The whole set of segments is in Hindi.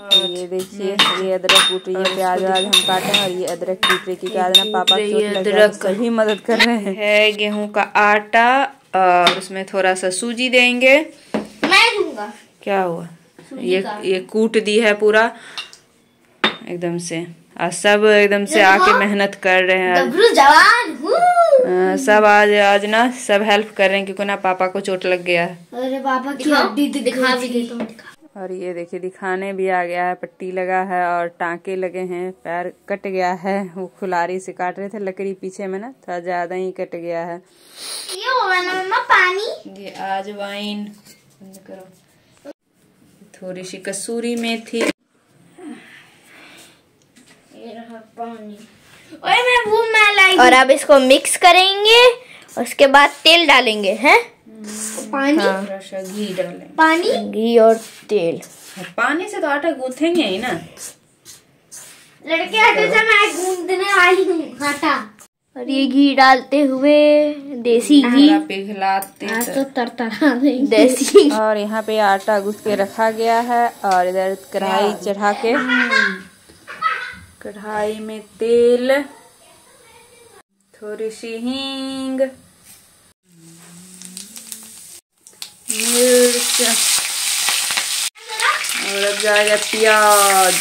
ये देखिए, ये अदरक कूट रही है, प्याज व्याज हम काटे हैं और ये अदरक कूट रही है। आज ना पापा अदरक सभी मदद कर रहे हैं। गेहूं का आटा और उसमें थोड़ा सा सूजी देंगे। मैं दूंगा। क्या हुआ? ये कूट दी है पूरा एकदम से। आज सब एकदम से आके मेहनत कर रहे हैं। जवान सब आज ना सब हेल्प कर रहे हैं क्योंकि ना पापा को चोट लग गया है। अरे पापा की हड्डी दिखा भी दे तुम। और ये देखिए दिखाने भी आ गया है, पट्टी लगा है और टांके लगे हैं, पैर कट गया है। वो खुलारी से काट रहे थे लकड़ी पीछे में ना, थोड़ा ज्यादा ही कट गया है। ये होगा ना मम्मा पानी। ये अजवाइन करो, थोड़ी सी कसूरी मेथी, ये रहा पानी। और अब इसको मिक्स करेंगे, उसके बाद तेल डालेंगे हैं। पानी, थोड़ा सा घी डालेंगे। पानी, घी और तेल। पानी से तो आटा गूंथेंगे ही ना। लड़के आटे से मैं गूंथने वाली हूँ आटा। और ये घी डालते हुए देसी घी पिघलाते तो तरतरा देसी। और यहाँ पे आटा गूंथ के रखा गया है और इधर कढ़ाई चढ़ा के कढ़ाई में तेल, थोड़ी सी हींग, मिर्च और अब जाएगा प्याज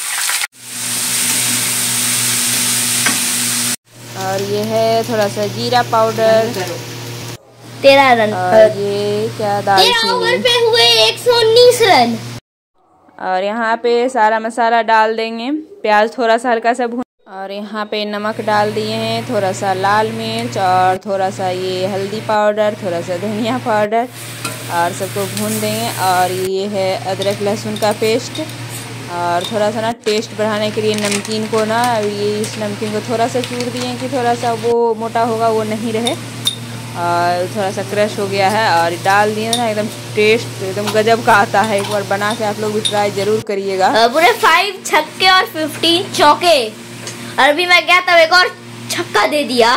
और ये है थोड़ा सा जीरा पाउडर, 13 रन और ये क्या दालचीनी पे हुए 119 रन। और यहाँ पे सारा मसाला डाल देंगे। प्याज थोड़ा सा हल्का सा भून और यहाँ पे नमक डाल दिए हैं, थोड़ा सा लाल मिर्च और थोड़ा सा ये हल्दी पाउडर, थोड़ा सा धनिया पाउडर और सबको भून देंगे। और ये है अदरक लहसुन का पेस्ट और थोड़ा सा ना टेस्ट बढ़ाने के लिए नमकीन को ना ये इस नमकीन को थोड़ा सा चूर दिए कि थोड़ा सा वो मोटा होगा वो नहीं रहे, और थोड़ा सा क्रश हो गया है और डाल दिए ना। एकदम टेस्ट एकदम गजब का आता है। एक बार बना के आप लोग भी ट्राई जरूर करिएगा। पूरे 5 छक्के और 15 चौके। और अभी मैं गया तब एक और छक्का दे दिया।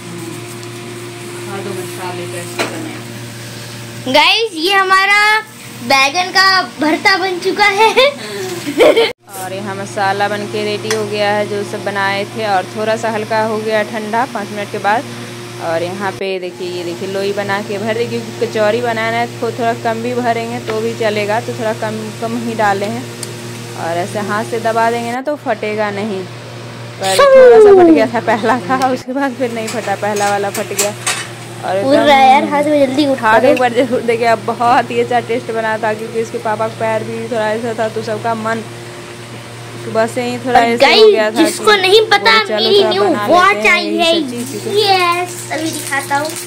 गाइस ये हमारा बैगन का भरता बन चुका है। और यहाँ मसाला बन के रेडी हो गया है जो सब बनाए थे, और थोड़ा सा हल्का हो गया ठंडा 5 मिनट के बाद। और यहाँ पे देखिए, ये देखिए लोई बना के भर दी, क्योंकि कचौरी बनाना है तो थोड़ा कम भी भरेंगे तो भी चलेगा, तो थोड़ा कम ही डाले हैं। और ऐसे हाथ से दबा देंगे ना तो फटेगा नहीं। पर थोड़ा सा फट गया था पहला था, उसके बाद फिर नहीं फटा, पहला वाला फट गया। और यार हाथ में जल्दी उठा एक बार जरूर देखिए। अब बहुत ही अच्छा टेस्ट बना था क्योंकि इसके पापा का पैर भी थोड़ा ऐसा था, तो सबका मन सुबह से ही थोड़ा ऐसा हो गया था। जिसको नहीं पता मेरी न्यू वॉच आई है, यस अभी दिखाता हूँ।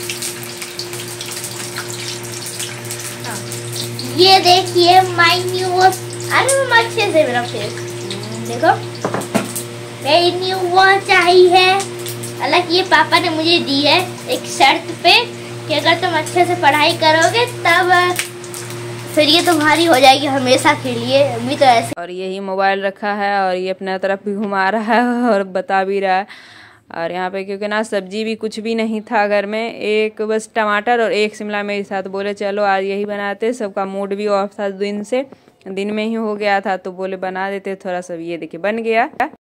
ये देखिए माय न्यू वॉच। अरे मैं अच्छे से मेरा फेस देखो, मेरी न्यू वॉच आई है। हालांकि ये पापा ने मुझे दी है एक शर्त पे कि अगर तुम अच्छे से पढ़ाई करोगे तब फिर ये तुम्हारी हो जाएगी हमेशा के लिए। अभी तो ऐसे। और यही मोबाइल रखा है और ये अपना तरफ भी घुमा रहा है और बता भी रहा है। और यहाँ पे क्योंकि ना सब्जी भी कुछ भी नहीं था घर में, एक बस टमाटर और एक शिमला मिर्च था, तो बोले चलो आज यही बनाते। सबका मूड भी ऑफ था दिन में ही हो गया था, तो बोले बना देते थोड़ा सा। ये देखिए बन गया।